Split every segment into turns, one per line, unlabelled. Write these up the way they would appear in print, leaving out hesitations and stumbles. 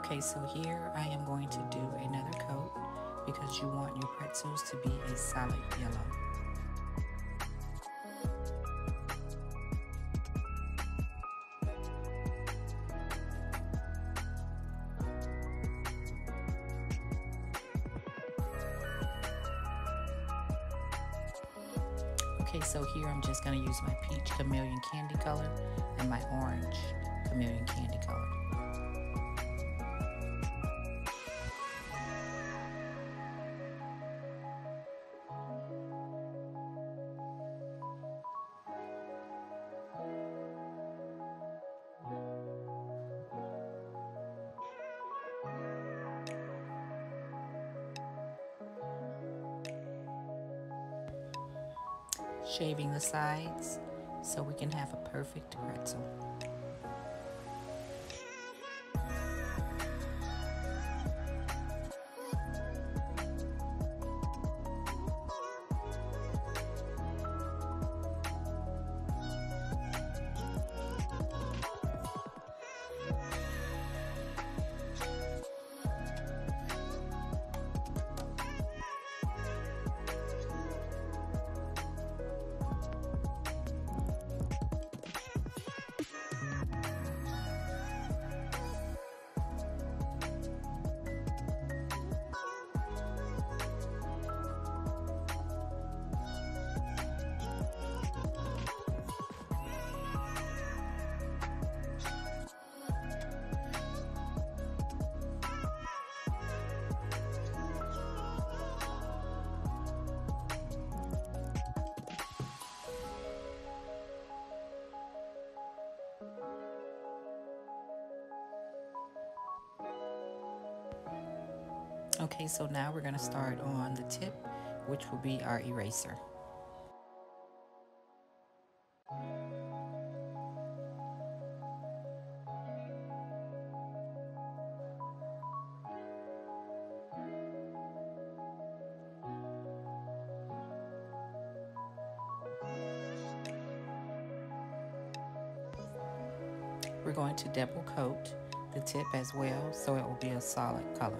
Okay, so here I am going to do another coat because you want your pretzels to be a solid yellow. Okay, so here I'm just going to use my peach chameleon candy color and my orange chameleon candy color. Shaving the sides so we can have a perfect pretzel. Okay, so now we're going to start on the tip, which will be our eraser. We're going to double coat the tip as well so it will be a solid color.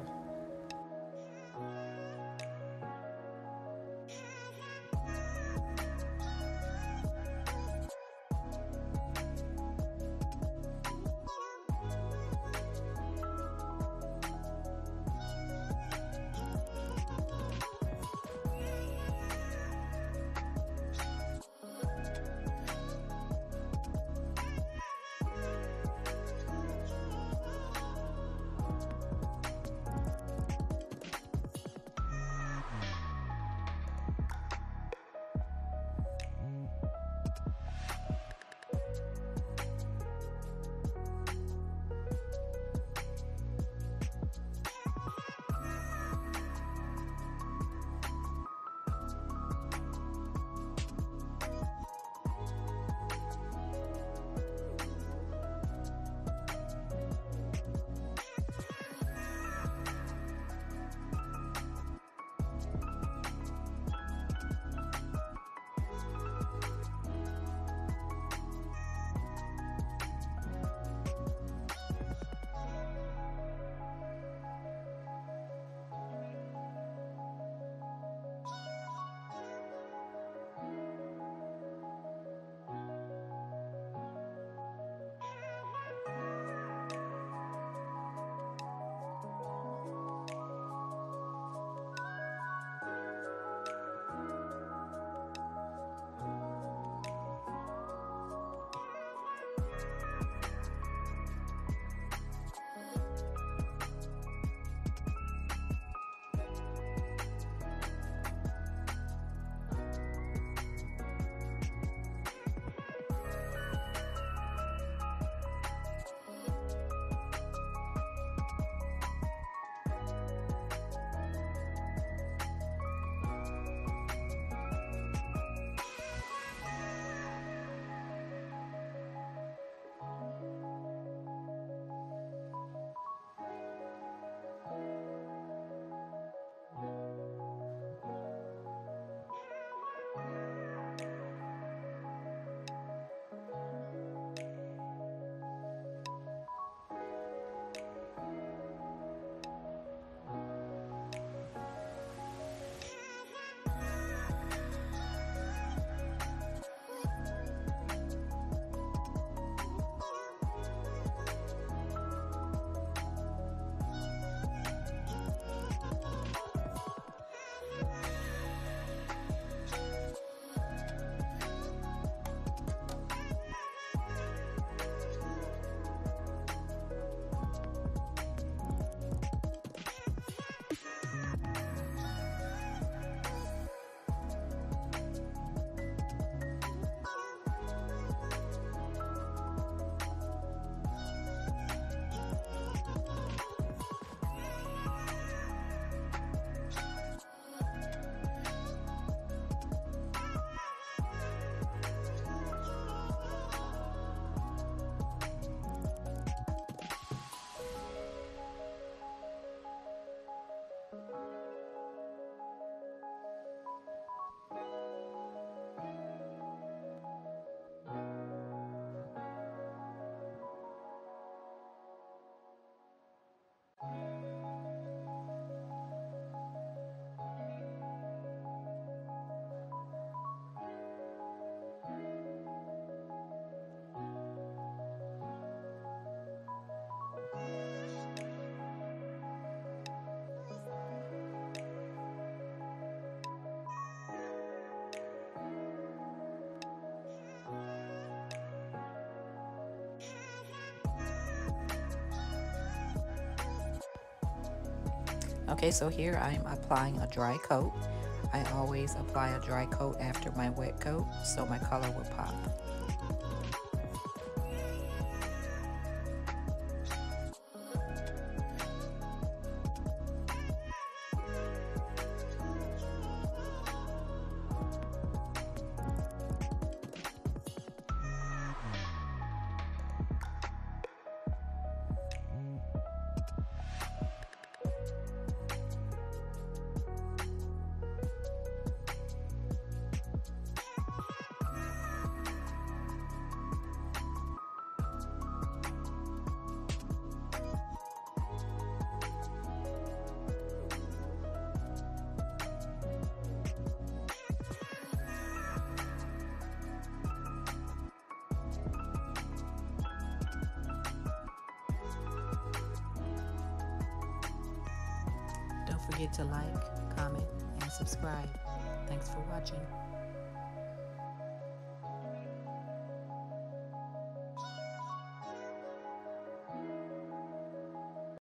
Okay, so here I'm applying a dry coat. I always apply a dry coat after my wet coat so my color will pop. Don't forget to like, comment, and subscribe. Thanks for watching.